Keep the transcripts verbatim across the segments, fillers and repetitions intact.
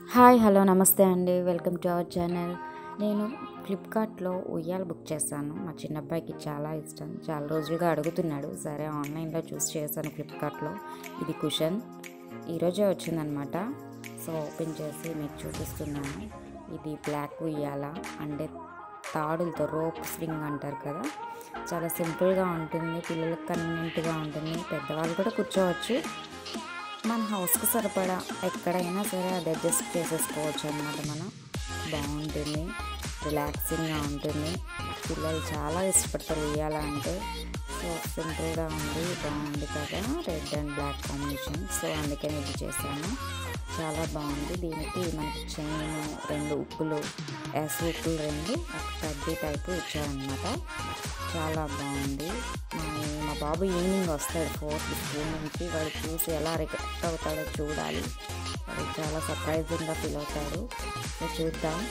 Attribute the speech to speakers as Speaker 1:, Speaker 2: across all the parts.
Speaker 1: Hi hello నమస్తే అండి, welcome to our channel. నేను ఫ్లిప్కార్ట్లో ఉయ్యాల బుక్ చేశాను. మా చిన్నబ్బాయికి చాలా ఇష్టం, చాలా రోజులుగా అడుగుతున్నాడు. సరే ఆన్లైన్లో చూస్ చేశాను ఫ్లిప్కార్ట్లో. ఇది కుషన్ ఈరోజే వచ్చిందనమాట. సో ఓపెన్ చేసి మీకు చూపిస్తున్నాను. ఇది బ్లాక్ ఉయ్యాల అంటే తాడులతో రోప్ స్వింగ్ అంటారు కదా, చాలా సింపుల్గా ఉంటుంది, పిల్లలకు కన్వీనియంట్గా ఉంటుంది, పెద్దవాళ్ళు కూడా కూర్చోవచ్చు. మన హౌస్కి సరిపడా ఎక్కడైనా సరే అది అడ్జస్ట్ చేసేసుకోవచ్చు అన్నమాట. మనం బాగుంటుంది, రిలాక్సింగ్గా ఉంటుంది, పిల్లలు చాలా ఇష్టపడతారు ఉయ్యాలంటే. సో సింపుల్గా ఉంది, బాగుంది కదా, red and black combination. So అందుకని ఇది చేశాను, చాలా బాగుంది. దీనికి మనకి చైన్, రెండు ఉప్పులు, ఎస్ ఉప్పులు రెండు, ఒక కడ్డీ టైపు ఇచ్చారనమాట. చాలా బాగుంది. మా మా బాబు ఈవినింగ్ వస్తాడు ఫోర్త్ స్కూల్ నుంచి, వాడు చూసి ఎలా రియాక్ట్ అవుతాడో చూడాలి. వాడు చాలా సర్ప్రైజింగ్గా ఫీల్ అవుతాడు. సో చూద్దాం.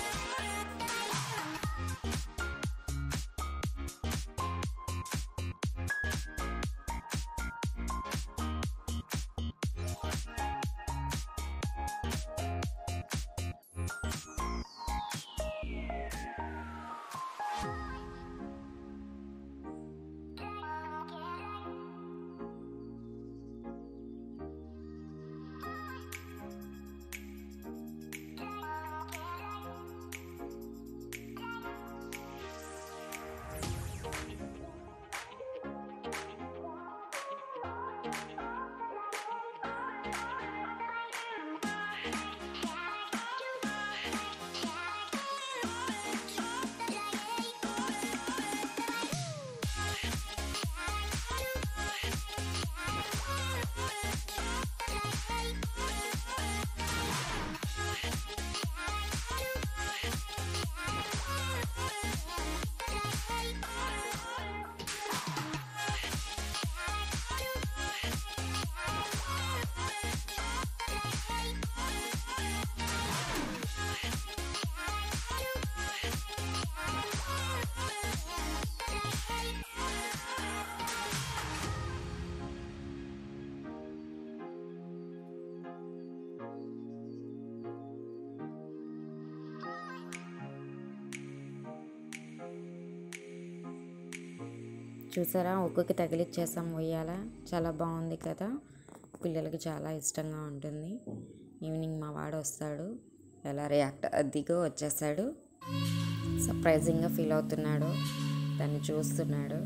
Speaker 1: చూసారా, ఒక్కొక్క తగిలిచ్చేసాం ఉయ్యాల. చాలా బాగుంది కదా, పిల్లలకి చాలా ఇష్టంగా ఉంటుంది. ఈవినింగ్ మా వాడు వస్తాడు, ఎలా రియాక్ట్ అదిగో వచ్చేసాడు, సర్ప్రైజింగ్గా ఫీల్ అవుతున్నాడు, దాన్ని చూస్తున్నాడు.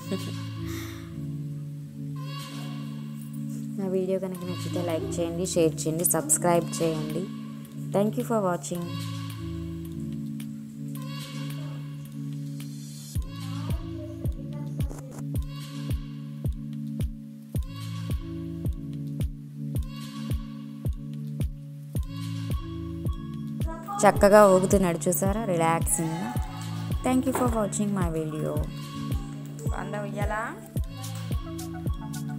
Speaker 1: నా వీడియో కనుక నచ్చితే లైక్ చేయండి, షేర్ చేయండి, సబ్స్క్రైబ్ చేయండి. Thank you for watching. చక్కగా ఊగుతున్నాడు చూసారా, రిలాక్సింగ్గా. Thank you for watching my video. అందా ఉయ్యాలా.